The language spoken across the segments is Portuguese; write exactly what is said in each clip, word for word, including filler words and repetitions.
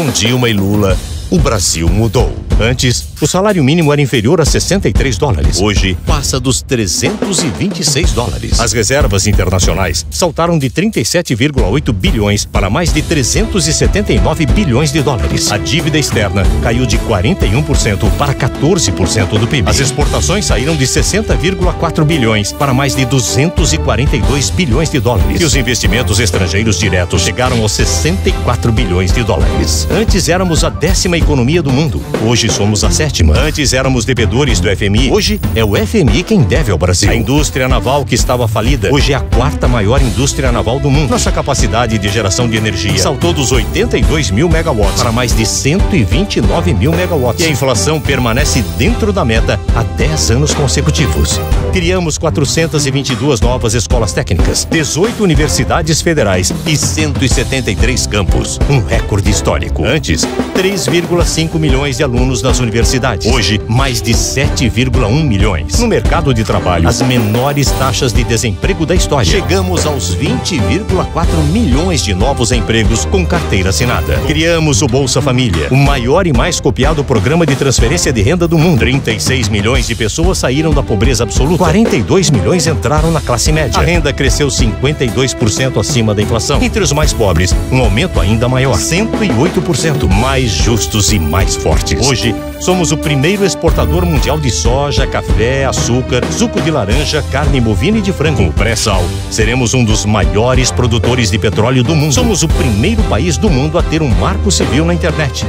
Com Dilma e Lula, o Brasil mudou. Antes, o salário mínimo era inferior a sessenta e três dólares. Hoje, passa dos trezentos e vinte e seis dólares. As reservas internacionais saltaram de trinta e sete vírgula oito bilhões para mais de trezentos e setenta e nove bilhões de dólares. A dívida externa caiu de quarenta e um por cento para quatorze por cento do P I B. As exportações saíram de sessenta vírgula quatro bilhões para mais de duzentos e quarenta e dois bilhões de dólares. E os investimentos estrangeiros diretos chegaram aos sessenta e quatro bilhões de dólares. Antes éramos a décima economia do mundo. Hoje somos a sétima. Antes éramos devedores do F M I. Hoje é o F M I quem deve ao Brasil. A indústria naval que estava falida, hoje é a quarta maior indústria naval do mundo. Nossa capacidade de geração de energia saltou dos oitenta e dois mil megawatts para mais de cento e vinte e nove mil megawatts. E a inflação permanece dentro da meta há dez anos consecutivos. Criamos quatrocentas e vinte e duas novas escolas técnicas, dezoito universidades federais e cento e setenta e três campos. Um recorde histórico. Antes, três vírgula cinco milhões de alunos nas universidades. Hoje, mais de sete vírgula um milhões. No mercado de trabalho, as menores taxas de desemprego da história. Chegamos aos vinte vírgula quatro milhões de novos empregos com carteira assinada. Criamos o Bolsa Família, o maior e mais copiado programa de transferência de renda do mundo. trinta e seis milhões de pessoas saíram da pobreza absoluta. quarenta e dois milhões entraram na classe média. A renda cresceu cinquenta e dois por cento acima da inflação. Entre os mais pobres, um aumento ainda maior. cento e oito por cento. Mais justos e mais fortes. Hoje, somos o primeiro exportador mundial de soja, café, açúcar, suco de laranja, carne bovina e de frango. Com o pré-sal, seremos um dos maiores produtores de petróleo do mundo. Somos o primeiro país do mundo a ter um marco civil na internet.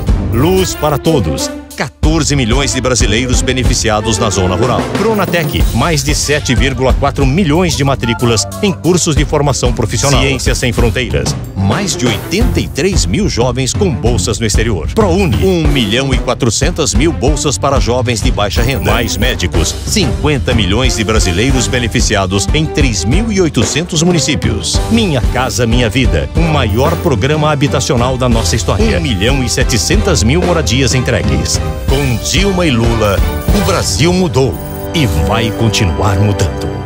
Luz para todos. quatorze milhões de brasileiros beneficiados na zona rural. Pronatec, mais de sete vírgula quatro milhões de matrículas em cursos de formação profissional. Ciência Sem Fronteiras, mais de oitenta e três mil jovens com bolsas no exterior. ProUni, um milhão e quatrocentas mil bolsas para jovens de baixa renda. Mais médicos, cinquenta milhões de brasileiros beneficiados em três mil e oitocentos municípios. Minha Casa Minha Vida, o maior programa habitacional da nossa história. um milhão e setecentas mil moradias entregues. Com Dilma e Lula, o Brasil mudou e vai continuar mudando.